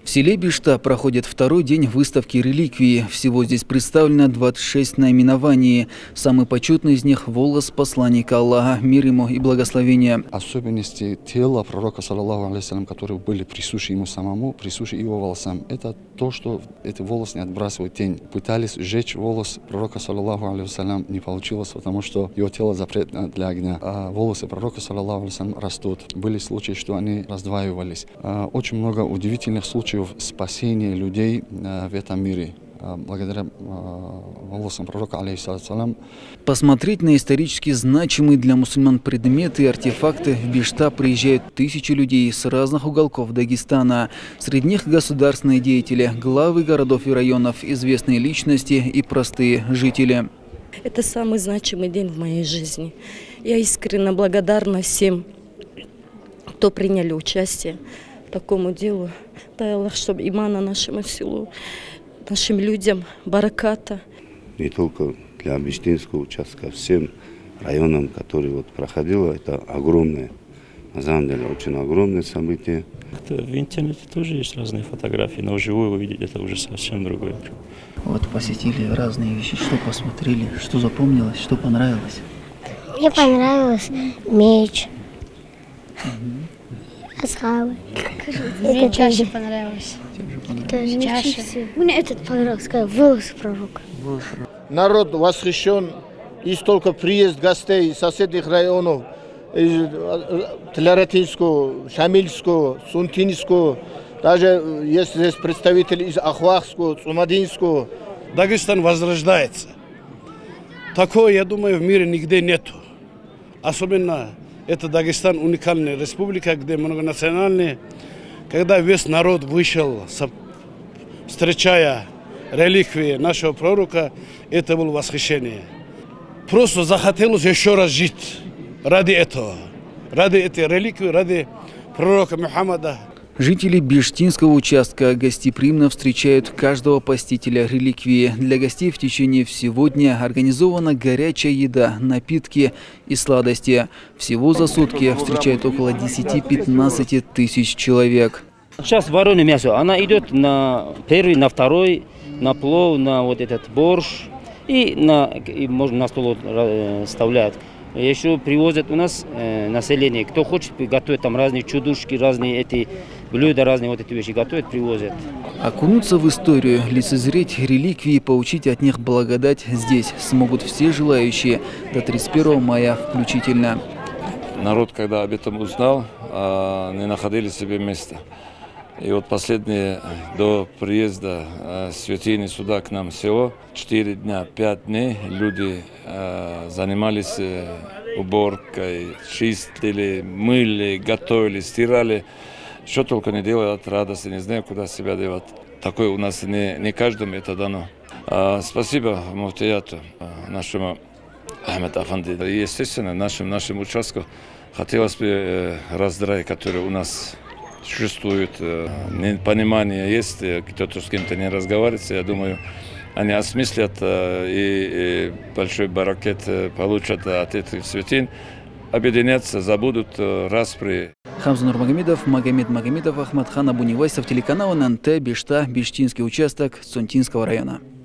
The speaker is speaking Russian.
В селе Бишта проходит второй день выставки реликвии. Всего здесь представлено 26 наименований. Самый почетный из них – волос посланника Аллаха, мир ему и благословение. Особенности тела пророка, саллаллаху алейхи, которые были присущи ему самому, присущи его волосам. Это то, что эти волосы не отбрасывают тень. Пытались сжечь волос пророка, саллаллаху алейхи, не получилось, потому что его тело запретно для огня. А волосы пророка, саллаллаху алейхи, растут. Были случаи, что они раздваивались. Очень много удивительных случаев спасения людей в этом мире благодаря волосам пророка, алейхиссалям. Посмотреть на исторически значимые для мусульман предметы и артефакты в Бишта приезжают тысячи людей с разных уголков Дагестана. Среди них государственные деятели, главы городов и районов, известные личности и простые жители. Это самый значимый день в моей жизни. Я искренне благодарна всем, кто приняли участие в такому делу. Дай Аллах, чтобы имана нашему селу, нашим людям, бараката. Не только для Биштинского участка, всем районам, которые вот проходило, это огромное, на самом деле, очень огромное событие. В интернете тоже есть разные фотографии, но вживую увидеть это уже совсем другое. Вот посетили разные вещи, что посмотрели, что запомнилось, что понравилось? Мне понравилось меч. Асхабы. Мне чаще понравилось. Чаще. Мне этот понравился, волосы пророка. Народ восхищен, и столько приезд гостей из соседних районов, из Тлератинского, Шамильского, Сунтинского, даже есть здесь представители из Ахвахского, Цумадинского. Дагестан возрождается. Такого, я думаю, в мире нигде нету. Особенно это Дагестан уникальная республика, где многонациональная. Когда весь народ вышел, встречая реликвии нашего пророка, это было восхищение. Просто захотелось еще раз жить ради этого, ради этой реликвии, ради пророка Мухаммада. Жители Биштинского участка гостеприимно встречают каждого посетителя реликвии. Для гостей в течение всего дня организована горячая еда, напитки и сладости. Всего за сутки встречают около 10-15 тысяч человек. Сейчас вареное мясо, она идет на первый, на второй, на плов, на вот этот борщ и можно на стол вставлять. Еще привозят у нас население, кто хочет готовить там разные чудушки, разные эти блюда, разные вот эти вещи готовят, привозят. Окунуться в историю, лицезреть реликвии и получить от них благодать здесь смогут все желающие до 31 мая включительно. Народ, когда об этом узнал, не находили себе места. И вот последние, до приезда святыни сюда к нам в село, 4 дня, 5 дней люди занимались уборкой, чистили, мыли, готовили, стирали. Что только не делали от радости, не знаю, куда себя девать. Такое у нас не каждому это дано. Спасибо муфтияту, нашему Ахмеду Афанди. Естественно, нашим участкам хотелось бы раздрай, который у нас существует, непонимание есть, кто-то с кем-то не разговаривает. Я думаю, они осмыслят и большой баракет получат от этих святынь, объединятся, забудут распри. Хамза Нурмагомедов, Магомед Магомедов, Ахмадхан Абунивайсов, телеканал ННТ, Бишта, Биштинский участок Сунтинского района.